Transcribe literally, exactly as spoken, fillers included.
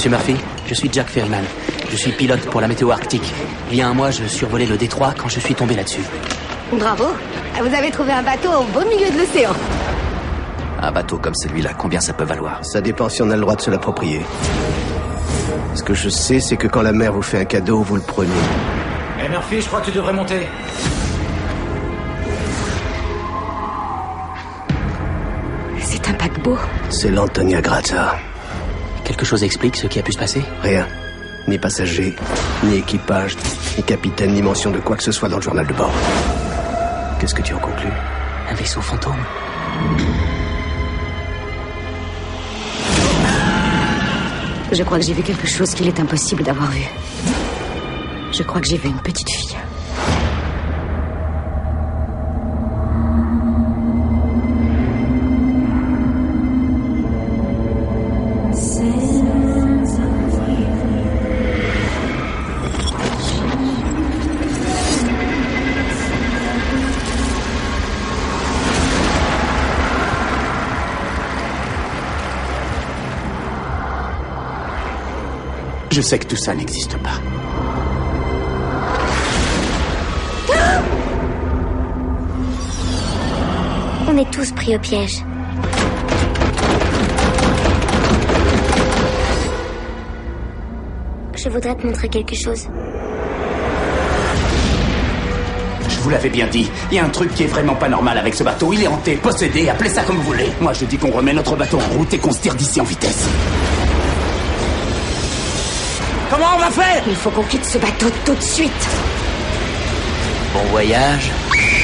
Monsieur Murphy, je suis Jack Ferryman. Je suis pilote pour la météo arctique. Il y a un mois, je survolais le détroit quand je suis tombé là-dessus. Bravo. Vous avez trouvé un bateau au beau milieu de l'océan. Un bateau comme celui-là, combien ça peut valoir? Ça dépend si on a le droit de se l'approprier. Ce que je sais, c'est que quand la mer vous fait un cadeau, vous le prenez. Eh Murphy, je crois que tu devrais monter. C'est un paquebot. C'est l'Antonia Grazia. Quelque chose explique ce qui a pu se passer? Rien. Ni passager, ni équipage, ni capitaine, ni mention de quoi que ce soit dans le journal de bord. Qu'est-ce que tu en conclus? Un vaisseau fantôme. Je crois que j'ai vu quelque chose qu'il est impossible d'avoir vu. Je crois que j'ai vu une petite fille. Je sais que tout ça n'existe pas. On est tous pris au piège. Je voudrais te montrer quelque chose. Je vous l'avais bien dit, il y a un truc qui est vraiment pas normal avec ce bateau. Il est hanté, possédé, appelez ça comme vous voulez. Moi je dis qu'on remet notre bateau en route et qu'on se tire d'ici en vitesse. Comment on va faire? Il faut qu'on quitte ce bateau tout de suite. Bon voyage.